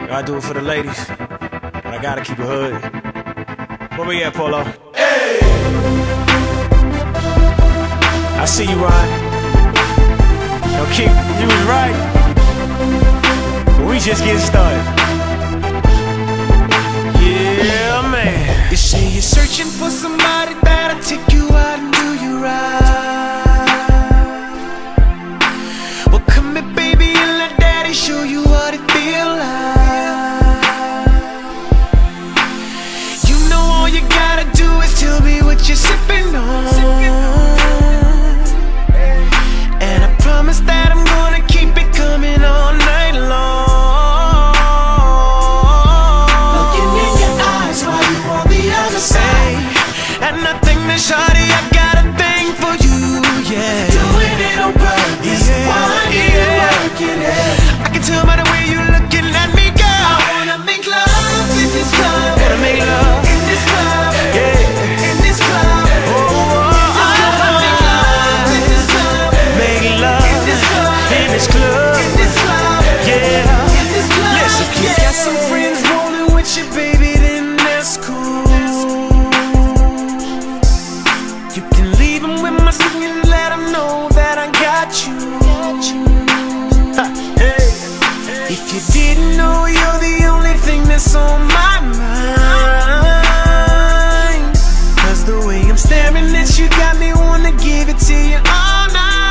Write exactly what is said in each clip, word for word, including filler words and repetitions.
I do it for the ladies, but I gotta keep it hood. Where we at, Polo? Hey! I see you, Ron. Yo, Keith, you was right. But we just getting started. Yeah, man. You say you're searching for somebody that'll take you out and do you right. Well, come here, baby, and let daddy show you what it feel like. You know all you gotta do is tell me what you're sipping on. And I promise that I'm gonna keep it coming all night long. Looking in your eyes while you on the other side. And nothing to shawty, I got a thing for you, yeah. Doing it on purpose, yeah. Why you yeah. working it? I can tell by the way you looking at me, girl. I wanna make love in this club. Wanna make love in this club, yeah. In this club, oh, oh, I wanna make love in this club. Make love in this club, in this club, in this club, yeah. in this club. Listen, If you got some friends rolling with you, baby, then that's cool. You can leave them with my singing and let them know that I got you. Ha, hey. If you didn't know, you're the only thing that's on my mind. Cause the way I'm staring at you got me wanna give it to you all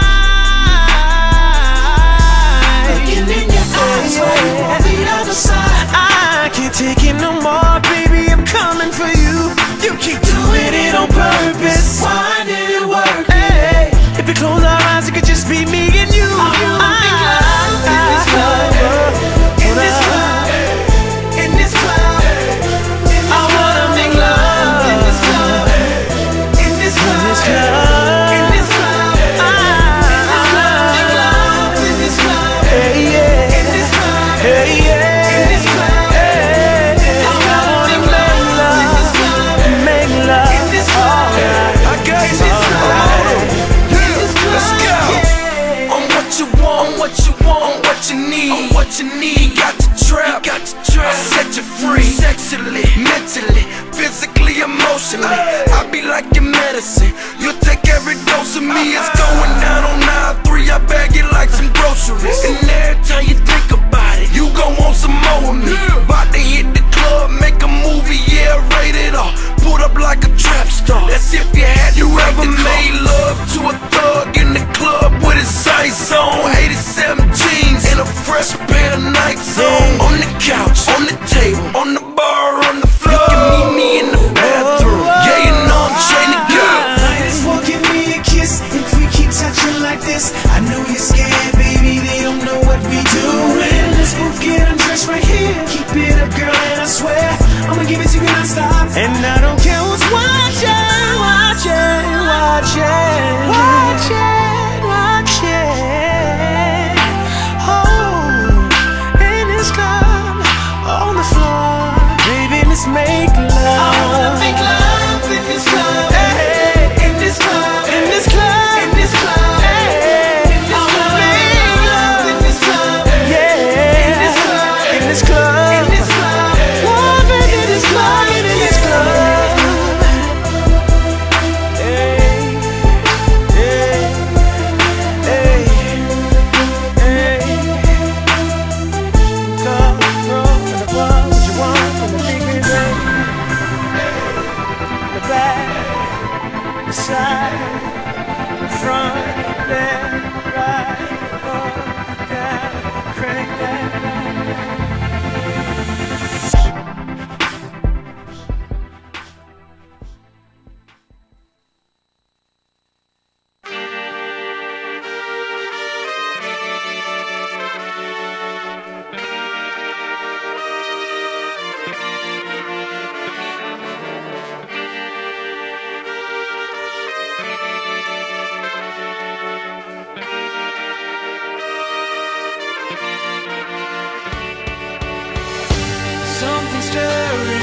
night. Looking in your eyes while you on the other side. I can't take it no more, baby, I'm coming for you. You keep doing it on purpose. Why did it work? Hey, if you close our eyes, it could just be me and you. I wanna make love in this club, in this club, in this club. I wanna make love in this club, in this club, in this club. I wanna make love in this club, Hey, yeah. in this club, Hey, yeah. in this club. Hey, I wanna make love in this club, make love. in this club. I got In you. this club, in this club. Let's go. Yeah. On what you want, on what you want, on what you need, on what you need. He got the trap, he got the trap. I set you free, sexually, mentally, physically, emotionally. I be like your medicine. You take every dose of me. It's going down on nine three. I bag it like some groceries. And every time you think about it, you gon' want some more of me. About to hit the club, make a movie, yeah, rated R. Put up like a trap star. That's if you had you ever made love to a thug in the club with his sights on. eighty-seven jeans and a fresh pair of Nikes on. On the couch, on the table, on the bar, on the floor. You can meet me in the bathroom. Yeah, you know I'm trying to go. Might as well give me a kiss if we keep touching like this. I know you're scared, baby, they don't know what we doing. Let's both get undressed right here. Keep it up, girl, and I swear I'ma give it to you non-stop. And I don't care Who's watching, watching, watching, watching, watching. Oh, in this club, on the floor, baby, let's make love. I wanna make love in this club, hey, in this club, in this club, in this club, hey, I wanna make love in this club, yeah. in this club, In this club. in this club, love in this club, in this club. Hey, hey, hey, hey. Come, come, and the club, what you want from the big green room. The back, the side, the front, left, right, up, down, crank that down. Something stirring